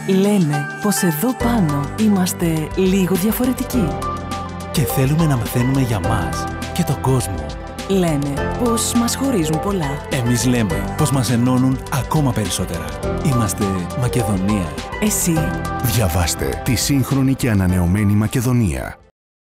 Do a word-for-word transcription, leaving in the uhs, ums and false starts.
Λένε πως εδώ πάνω είμαστε λίγο διαφορετικοί. Και θέλουμε να μαθαίνουμε για μας και τον κόσμο. Λένε πως μας χωρίζουν πολλά. Εμείς λέμε πως μας ενώνουν ακόμα περισσότερα. Είμαστε Μακεδονία. Εσύ? Διαβάστε τη σύγχρονη και ανανεωμένη Μακεδονία.